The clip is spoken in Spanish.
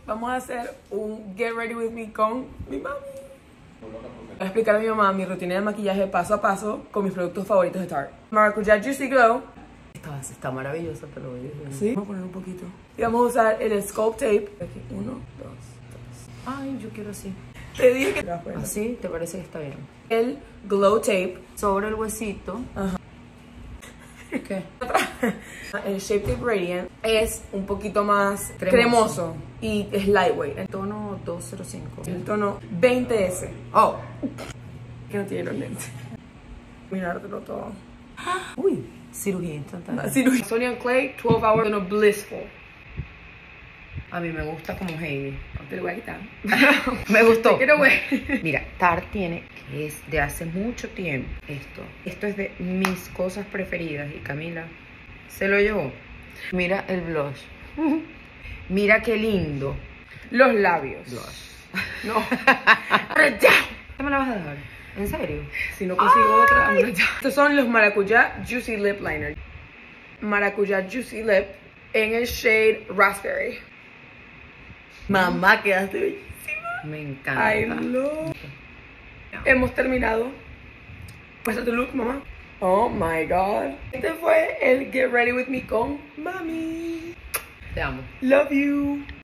vamos a hacer un Get Ready With Me con mi mami. Voy a explicar a mi mamá mi rutina de maquillaje paso a paso con mis productos favoritos de Tarte. Maracuyá Juicy Glow. Esta base está maravillosa, te lo voy a decir. Sí, vamos a poner un poquito. Y vamos a usar el Sculpt Tape. Aquí, 1, 2, 3. Ay, yo quiero así. Te dije que... ¿Así? ¿Te parece que está bien? El Glow Tape. Sobre el huesito. Ajá. ¿Qué? El Shape Tape Radiant es un poquito más cremoso y es lightweight. El tono 205. El tono 20S. Oh. Que no tiene los lentes. Mirártelo todo. Uy, cirugía instantánea. Sonia Clay, 12 Hour Tono Blissful. A mí me gusta como Heidi. Te lo voy a quitar. Me gustó. Quiero ver. Mira, Tarte tiene, que es de hace mucho tiempo, esto es de mis cosas preferidas y Camila se lo llevó. Mira el blush. Mira qué lindo. Los labios. Blush. No. Pero ya. ¿Qué me la vas a dejar? ¿En serio? Si no consigo otra, no, ya. Estos son los Maracuyá Juicy Lip Liner. Maracuyá Juicy Lip en el shade Raspberry. Mamá, quedaste bellísima. Me encanta. I love. Hemos terminado. Muestra tu look, mamá. Oh my god. Este fue el Get Ready With Me con mami. Te amo. Love you.